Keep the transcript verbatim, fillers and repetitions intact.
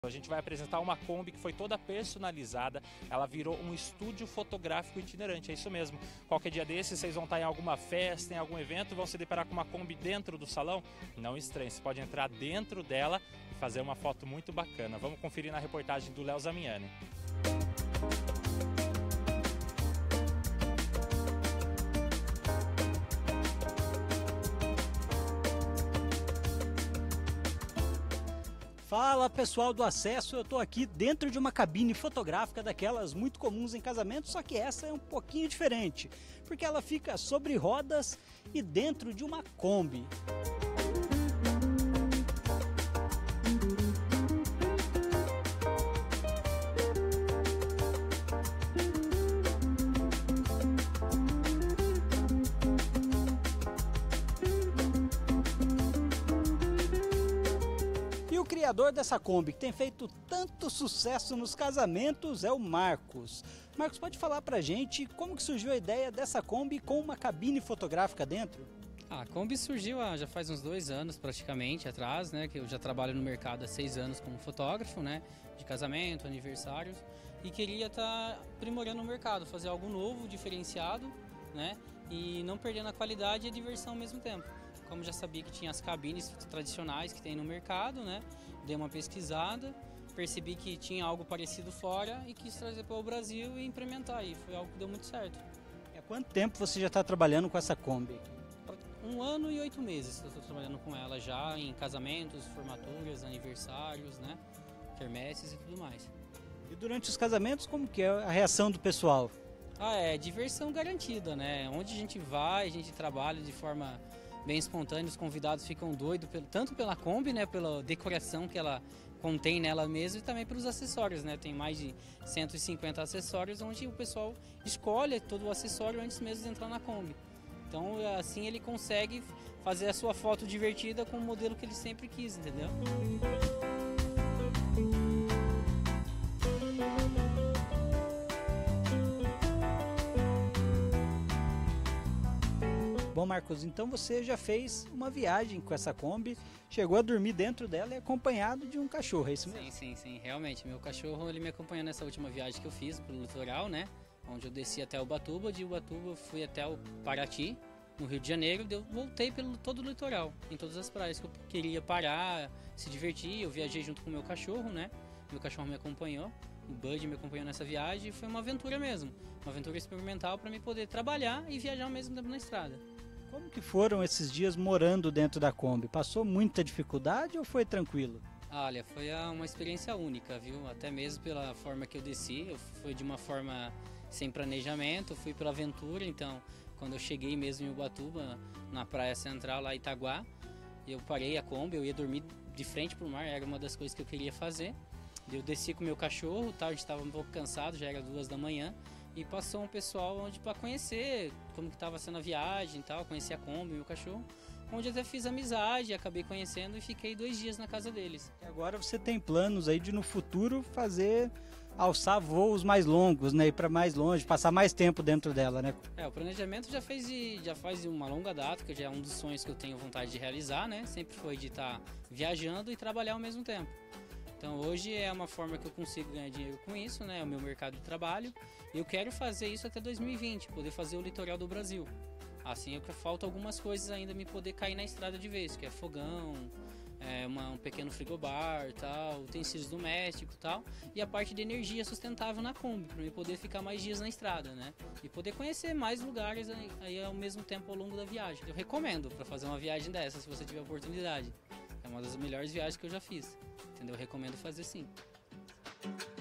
A gente vai apresentar uma Kombi que foi toda personalizada, ela virou um estúdio fotográfico itinerante, é isso mesmo. Qualquer dia desses vocês vão estar em alguma festa, em algum evento, vão se deparar com uma Kombi dentro do salão? Não estranhe, você pode entrar dentro dela e fazer uma foto muito bacana. Vamos conferir na reportagem do Léo Zamiani. Fala pessoal do Acesso, eu estou aqui dentro de uma cabine fotográfica daquelas muito comuns em casamentos, só que essa é um pouquinho diferente, porque ela fica sobre rodas e dentro de uma Kombi. O criador dessa Kombi, que tem feito tanto sucesso nos casamentos, é o Marcos. Marcos, pode falar pra gente como que surgiu a ideia dessa Kombi com uma cabine fotográfica dentro? A Kombi surgiu há, já faz uns dois anos praticamente atrás, né? Que eu já trabalho no mercado há seis anos como fotógrafo, né? De casamento, aniversários. E queria estar aprimorando o mercado, fazer algo novo, diferenciado, né? E não perdendo a qualidade e a diversão ao mesmo tempo. Como já sabia que tinha as cabines tradicionais que tem no mercado, né? Dei uma pesquisada, percebi que tinha algo parecido fora e quis trazer para o Brasil e implementar. E foi algo que deu muito certo. E há quanto tempo você já está trabalhando com essa Kombi? Um ano e oito meses eu estou trabalhando com ela já em casamentos, formaturas, aniversários, né? Quermesses e tudo mais. E durante os casamentos, como que é a reação do pessoal? Ah, é diversão garantida, né? Onde a gente vai, a gente trabalha de forma bem espontânea, os convidados ficam doidos, tanto pela Kombi, né, pela decoração que ela contém nela mesma e também pelos acessórios, né? Tem mais de cento e cinquenta acessórios onde o pessoal escolhe todo o acessório antes mesmo de entrar na Kombi. Então, assim ele consegue fazer a sua foto divertida com o modelo que ele sempre quis, entendeu? Bom, Marcos, então você já fez uma viagem com essa Kombi, chegou a dormir dentro dela e acompanhado de um cachorro, é isso mesmo? Sim, sim, sim, realmente. Meu cachorro ele me acompanhou nessa última viagem que eu fiz pelo litoral, né? Onde eu desci até Ubatuba, de Ubatuba fui até o Paraty, no Rio de Janeiro, eu voltei pelo todo o litoral, em todas as praias que eu queria parar, se divertir. Eu viajei junto com o meu cachorro, né? Meu cachorro me acompanhou, o Bud me acompanhou nessa viagem e foi uma aventura mesmo, uma aventura experimental para me poder trabalhar e viajar ao mesmo tempo na estrada. Como que foram esses dias morando dentro da Kombi? Passou muita dificuldade ou foi tranquilo? Olha, foi uma experiência única, viu? Até mesmo pela forma que eu desci, eu fui de uma forma sem planejamento, fui pela aventura, então quando eu cheguei mesmo em Ubatuba, na praia central, lá em Itaguá, eu parei a Kombi, eu ia dormir de frente para o mar, era uma das coisas que eu queria fazer. Eu desci com o meu cachorro, tá? A gente estava um pouco cansado, já era duas da manhã, e passou um pessoal onde para conhecer como que estava sendo a viagem e tal, conhecer a Kombi, meu cachorro, onde até fiz amizade, acabei conhecendo e fiquei dois dias na casa deles. E agora você tem planos aí de no futuro fazer, alçar voos mais longos, né, ir para mais longe, passar mais tempo dentro dela, né? É, o planejamento já fez de, já faz de uma longa data, que já é um dos sonhos que eu tenho vontade de realizar, né? Sempre foi de estar viajando e trabalhar ao mesmo tempo. Então hoje é uma forma que eu consigo ganhar dinheiro com isso, né? É o meu mercado de trabalho. E eu quero fazer isso até dois mil e vinte, poder fazer o litoral do Brasil. Assim, eu falta algumas coisas ainda me poder cair na estrada de vez, que é fogão, é uma, um pequeno frigobar, tal, utensílios domésticos, tal, e a parte de energia sustentável na Kombi, para eu poder ficar mais dias na estrada, né? E poder conhecer mais lugares aí, aí ao mesmo tempo ao longo da viagem. Eu recomendo para fazer uma viagem dessa, se você tiver oportunidade. É uma das melhores viagens que eu já fiz, entendeu? Eu recomendo fazer sim.